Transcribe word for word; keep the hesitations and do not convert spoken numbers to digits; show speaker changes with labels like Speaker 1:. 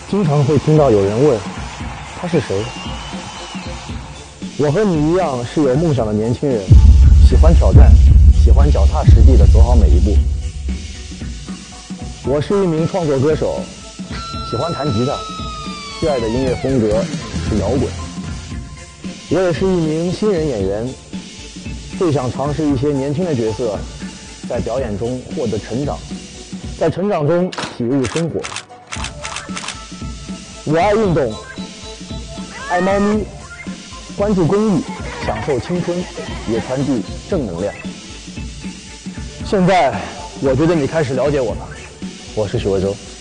Speaker 1: 经常会听到有人问他是谁。我和你一样是有梦想的年轻人，喜欢挑战，喜欢脚踏实地地走好每一步。我是一名创作歌手，喜欢弹吉他，最爱的音乐风格是摇滚。我也是一名新人演员，最想尝试一些年轻的角色，在表演中获得成长，在成长中体悟生活。我爱运动，爱猫咪，关注公益，享受青春，也传递正能量。现在，我觉得你开始了解我了。我是许魏洲。